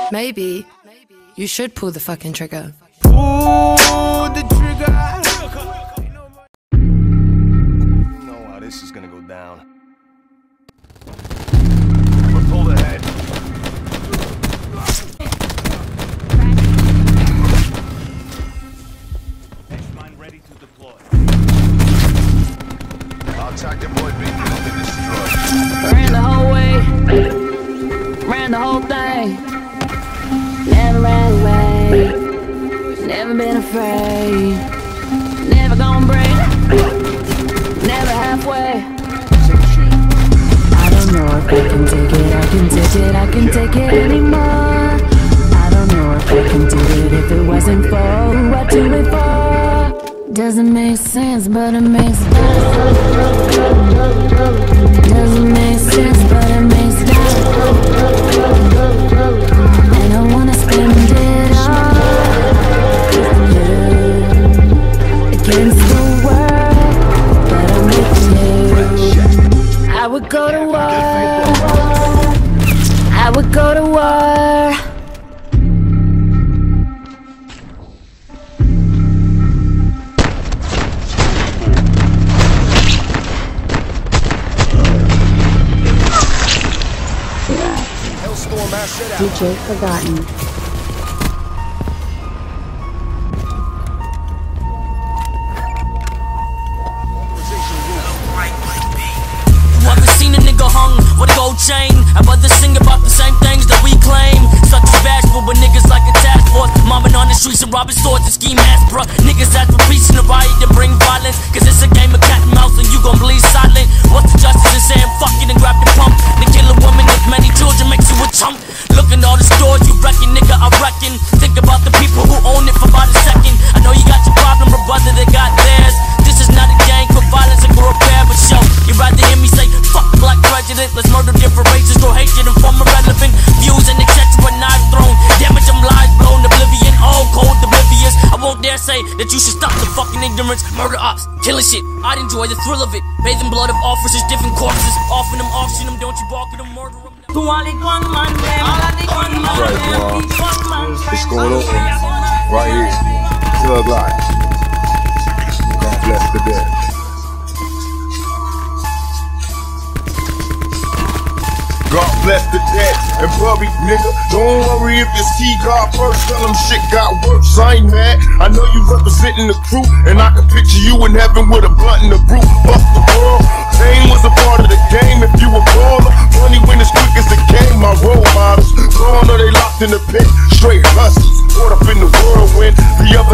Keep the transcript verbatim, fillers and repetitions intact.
Maybe you should pull the fucking trigger. Pull the trigger. You know how this is gonna go down. But pull ahead. Mine ready to deploy. I'll attack the boy beat and destroy. Ran the whole way. Ran the whole thing. Never ran away. Never been afraid. Never gonna break. Never halfway. I don't know if I can take it, I can take it, I can take it anymore. I don't know if I can do it if it wasn't for who I do it for. Doesn't make sense, but it makes sense. Doesn't make sense, but it makes sense. And I wanna spend it all against the world, but I'm with you. I would go to war. I would go to war. D J Forgotten. Seen a nigga hung with a gold chain. I'd rather sing about the same things that we claim. Such as bashful, but niggas like a task force. Mobbing on the streets and robbing stores and ski masks, bruh. Niggas ask for peace in the riot to bring violence. Cause it's a game of cat and mouse and you gon' bleed silent. What's the justice in saying fuck it and grab the pump? To kill a woman with many children makes you a chump. Look at all the stores you reckon, nigga, I reckon. Think about the people who own it for about a second. I know you got your problem, but brother, they got theirs. This is not a gang for violence and for repair, but show. You'd rather hear me say fuck black prejudice. Let's murder different races, grow hatred and form irrelevant views and et cetera. Knife thrown, damage them lives blown, oblivion, all cold, oblivious. I won't dare say that you should stop the fucking ignorance. Murder ops, killing shit, I'd enjoy the thrill of it. Bathing blood of officers, different corpses, offering them, auction them, don't you balk at them, murder them. To all the gunman, all of the gunman, what's going on? Right here, Thug Life. God bless the dead. God bless the dead and buried, nigga. Don't worry if it's key God first. Tell them shit got worse. I ain't mad. I know you representing the crew, and I can picture you in heaven with a blunt and a brew. Fuck the world. Pain was a part of the game. If you a baller, money win as quick as the game. My role models, gone or they locked in the pit. Straight hustlers, caught up in the whirlwind. The other